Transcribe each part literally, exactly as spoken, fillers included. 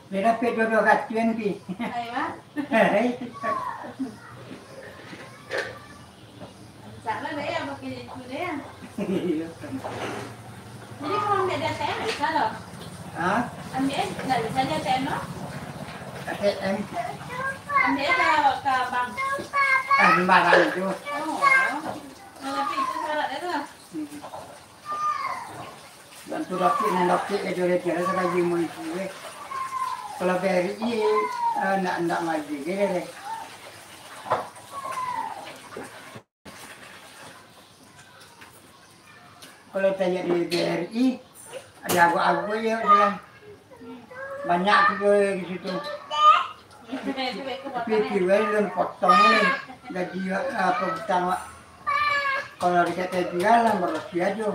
Mira pe dua-dua katuan pi. Ay, ma? Hai. Sana đấy à, một cái gì đấy à? Jadi kalau nggak ada A T M bisa loh. Hah? Ambil nggak bisa aja A T M loh. A T M. Ambil ke ke bank. Ah, sembarang itu. Oh, nah, tapi itu syaratnya tuh. Bantu dokter dan dokter ke jore jore sampai jimu itu. Kalau B R I nak nak ngaji gitu deh. Kalau tanya di B R I ada agu-agu ya bilang banyak juga di situ. Tapi kiwai belum potong gaji apa utama. Kalau dikata jualan berarti aja.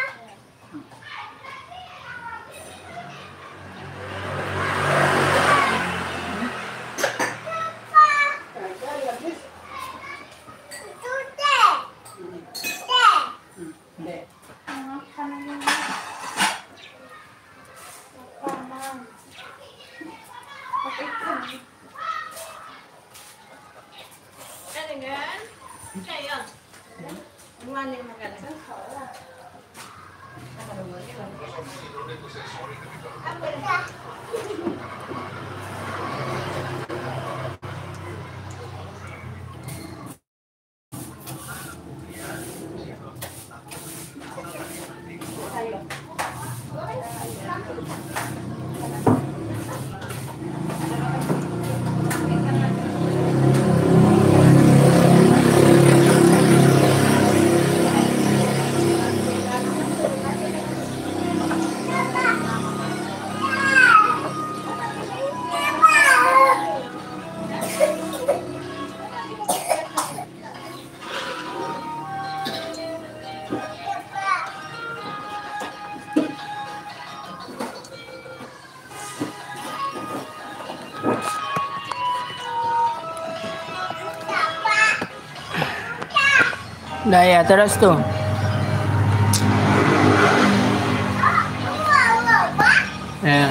Nah ya terus tuh. Ya.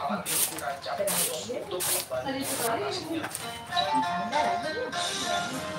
Tadi